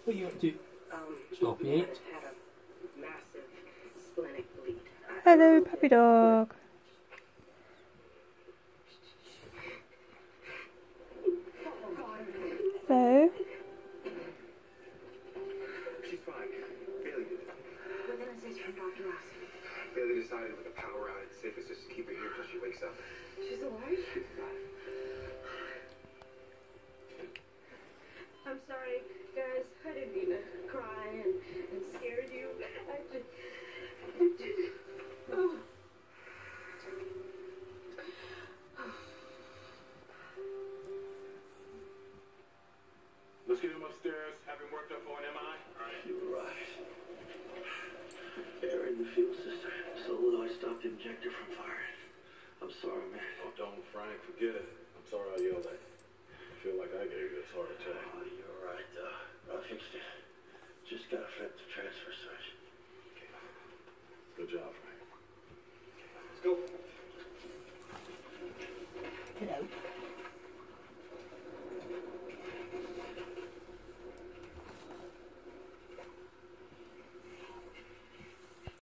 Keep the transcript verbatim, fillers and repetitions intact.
What are you up to? Um, Stop he it. had a massive splenic bleed. Hello, puppy dog. Hello. She's fine. Bailey did it. What did I say from Doctor Ross? Bailey decided with a power out, it's safest just to keep her here till she wakes up. She's alive? She's alive. I'm sorry, guys. I didn't mean to cry and, and scare you. I just... I just oh. Let's get him upstairs, have him worked up for an M I. Alright. You were right. Air in the fuel system. Solenoid stopped the injector from firing. I'm sorry, man. Oh, don't, Frank. Forget it. I'm sorry I yelled at you. I feel like I gave you this heart attack. Oh, you're right, uh, I fixed it. Just gotta flip the transfer switch. Good job, Frank.